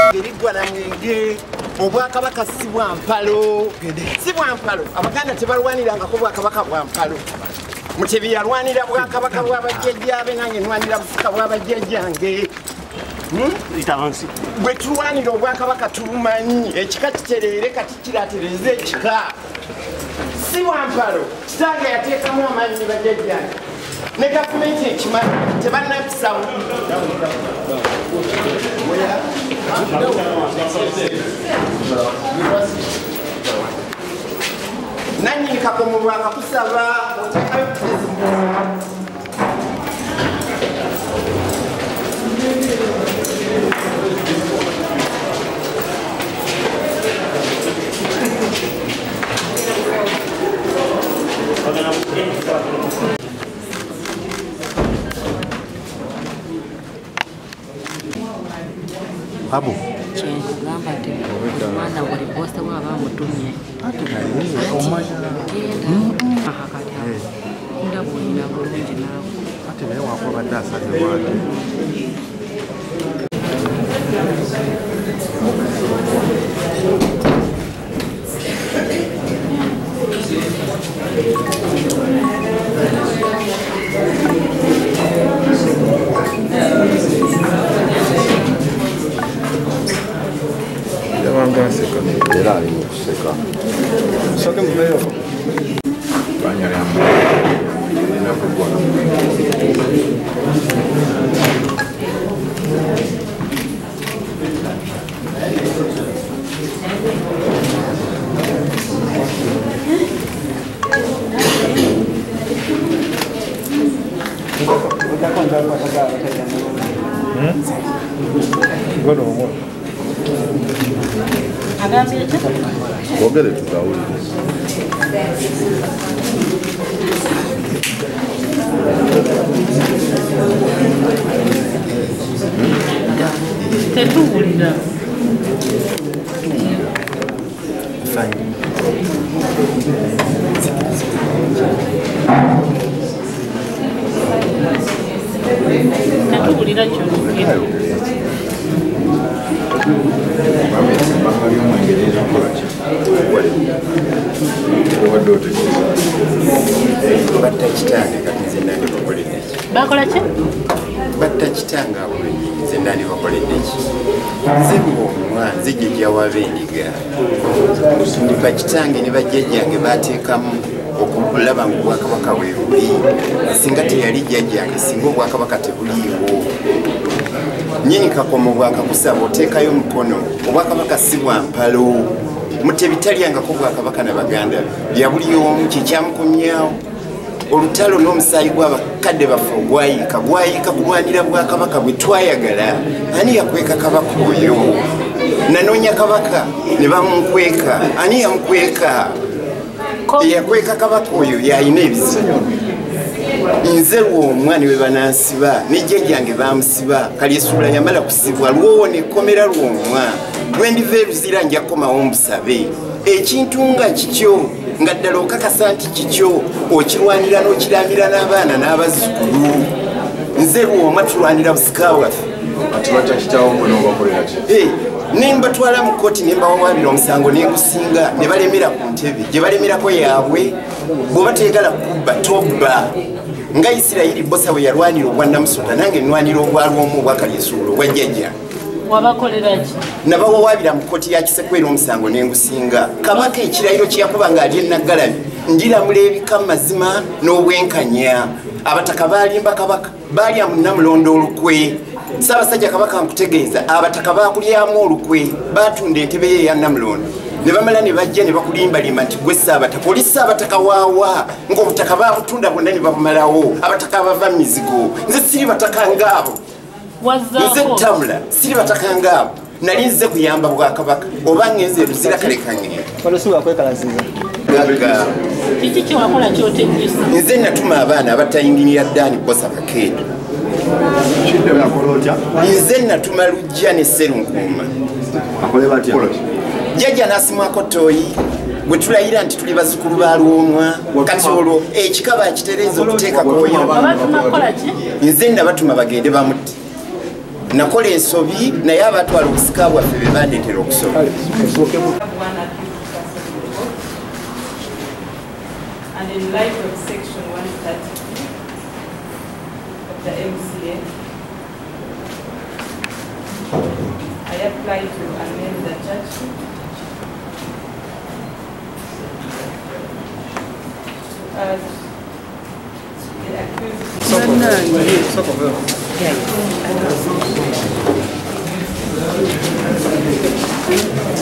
Gerigwa na ngenge obwakabaka si bwa mpalo. Si bwa mpalo. Abaganda tebalwaniranga ko bwakabaka bwa mpalo. Mutebi yalwanira bwakabaka bw'abajjajja abe nange nwanira bufuka bw'abajjajjange. Itavansi. Bwe tulwanira obwakabaka tulumanyi ekika kiterere kati kiratereze ekika. Si bwa mpalo. Kitange yateekamu amaanyi ne bajjajjange. Ne gavumenti ekimanyi tebannakisawo. Nanyi kakomulwa akakusaba otekayo Abu kugamba nti omwana buli bwosa bwaba amutumye ndabulina bulungi naawe ate naye wakubadde asalibwate Era ali kuseka. soke mubeyo Banyala yamu. Ina kugona. ngono omwo Ogere tutawuli. tetuwulira tetuwulira kyolugero batta kitange kati nze nandi bakoledde ki? bakola ki? Batta kitange abulenyi nze nandi bakoledde ki? Nze bwomwa nze jjajja w'abendiga. Bakitange ne bajjajjange bateekamu okulaba nga obwakabaka bwe buli. Singa teyali jjajjange, singa obwakabaka tebuliiwo. Nnyini Kakomo bwakakusaba oteekayo mukono. Obwakabaka si bwa mpalo. Mutebi talyangako bwakabaka na baganda bya buli omu kyekyamukomyawo. Olutalo n'omusaayi gw'abakadde baffe gwayika kulwanira bwakabaka bwe twayagala. Ani yakweka kabaka oyo? Nanoonya kabaka ne bamunkweka. Ani yamukweka? Eyakweka kabaka oyo yalina ebizibu. Nze lw'omwana we banansiba ne jjajjange bamusiba kali essuula yamala kusibwa lwowo nekkomera lw'omwa lwendiva eruzira nja kukomawo mbusabe ekintu nga kikyo nga ddala okakasa nti kikyo okirwanira n'okiramira n'abaana n'abazzukulu. Nze lw'omwa tulwanira busika bwaffe nembatwala mu kkooti ne mbawawaabira omusango ne ngusinga ne balemera ku ntebe gye balemerako yaabwe bw'oba teegala kubba tobba. Nga Isirayiri bosa bwe yalwanira obwa Namusota nange nnwanira obwalwomu obwakalyessuula obwa jjajja. Wabakolera ki? Nabawawaabira mu kkooti ya Kisekwera omusango ne ngusinga. Kabaka ekirayiro kye yakuba ng'ali eNaggalabi ndiramula ebika mu mazima n'obwenkanya. Abataka baalimba kabaka baalya mu Namulondo olukwe. Ssaabasajja kabaka nkutegeeza abataka baakulyamu olukwe baatunda entebe ye eya Namulondo. Ne bamala ne bajja ne bakulimbalimba nti gwe Ssaabataka oli Ssaabataka waawa ng'obutaka baabutunda bwonna ne babumalawo abataka abava mu mizigo. Nze siri bataka ng'abo. Nze Tamula siri bataka ng'abo. Nali nze kuyamba bwakabaka oba ngenze luzira kale kange. Walosuba kwekalasiza. Gaga. Kiki kyewakola kyotegesa? Nze natuma abaana abatayingirira Ddaani Bosa Kakeedo. Nze natuma Lujja ne Sserunkuuma. Jjajja n'asimwako Tooyi bwe tulayira nti tuli bazzukulu ba Lwomwa kati olwo ekika bakitereeza okuteekako oyo. Abatuma kukola ki? Nze nabatuma bagende bamutte nakola ensobi naye abatwala obusika bwaffe be bandeetera okusoba. And in light of Section 130 of the MCA, I apply to amend the charge sheet to add the accused. Yeah.